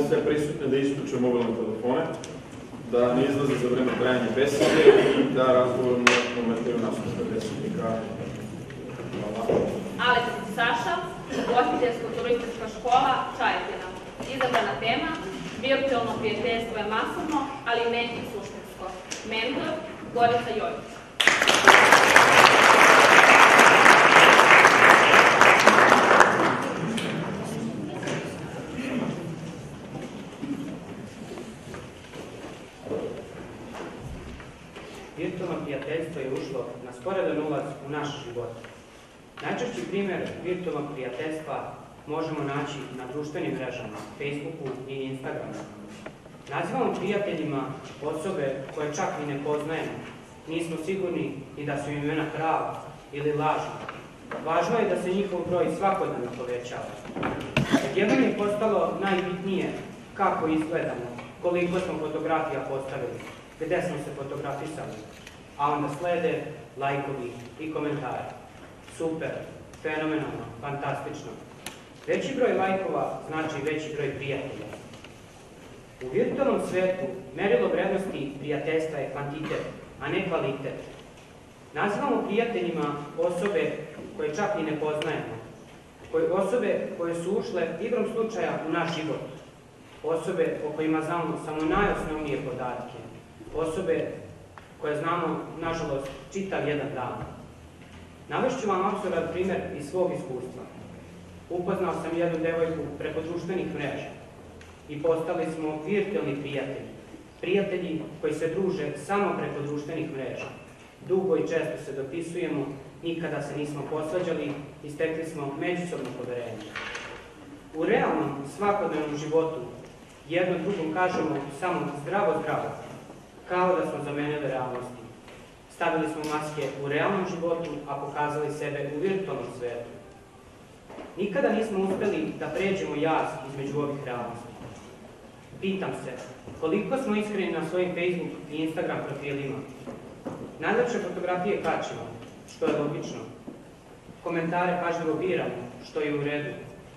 sve prisutne da isključe mobilne telefone, da ne izlaze za vreme trajanja besede i da razgovorom ne ometaju nastupe besednika. Hvala. Aleksić Saša, ugostiteljsko-turistička škola Čajetina. Izabrana tema: virtualno prijateljstvo je masovno, ali ne i suštinsko. Mentor: Gorica Jojić. Virtualno prijateljstvo je ušlo na sporedan ulaz u naš život. Najčešći primjer virtualnog prijateljstva možemo naći na društvenim mrežama, Facebooku i Instagramu. Nazivamo prijateljima osobe koje čak i ne poznajemo. Nismo sigurni i da su imena prava ili lažna. Važno je da se njihov broj svakodnevno povećava. Odjednom je postalo najbitnije kako izgledamo, koliko smo fotografija postavili, gde smo se fotografisali, a onda slede lajkovi i komentari. Super, fenomenalno, fantastično. Veći broj lajkova znači veći broj prijatelja. U virtualnom svetu merilo vrednosti prijateljstva je kvantitet, a ne kvalitet. Nazivamo prijateljima osobe koje čak i ne poznajemo, osobe koje su ušle igrom slučaja u naš život, osobe o kojima znamo samo najosnovnije podatke, osobe koje znamo, nažalost, čitav jedan dan. Navešću vam apsurdan primjer iz svog iskustva. Upoznao sam jednu devojku preko društvenih mreža i postali smo virtualni prijatelji. Prijatelji koji se druže samo preko društvenih mreža. Dugo i često se dopisujemo, nikada se nismo posvađali i stekli smo međusobno poverenje. U realnom, svakodnevnom životu jedno drugom kažemo samo zdravo, zdravo, kao da smo zamenili realnosti. Stavili smo maske u realnom životu, a pokazali sebe u virtualnom svetu. Nikada nismo uspeli da pređemo jaz između ovih realnosti. Pitam se, koliko smo iskreni na svojim Facebook i Instagram profilima? Najlepše fotografije kačimo, što je logično. Komentare pažljivo biramo, što je u redu.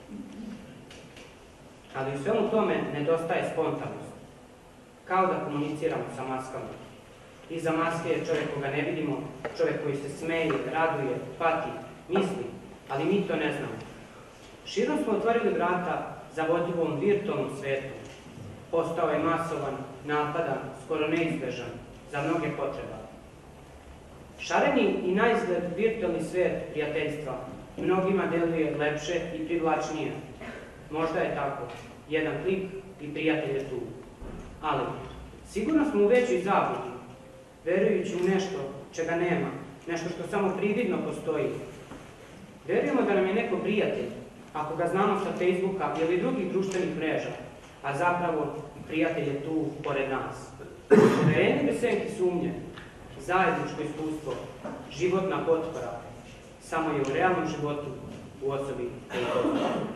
Ali u svemu tome nedostaje spontanost. Kao da komuniciramo sa maskama. Iza maske je čovjek koga ne vidimo, čovjek koji se smeje, raduje, pati, misli, ali mi to ne znamo. Širom smo otvorili vrata zavodljivom virtualnom svetu. Postao je masovan, napadan, skoro neizbežan, za mnoge potreba. Šareni i naizgled virtualni svet prijateljstva mnogima deluje lepše i privlačnije. Možda je tako. Jedan klik i prijatelj je tu. Ali, sigurno smo u većoj zabludi, verujući u nešto čega nema, nešto što samo prividno postoji. Verujemo da nam je neko prijatelj, ako ga znamo sa Facebooka ili drugih društvenih mreža, a zapravo prijatelj je tu pored nas. Poverenje bez senke sumnje, zajedničko iskustvo, životna potpora, samo je u realnom životu u osobi koji postoji.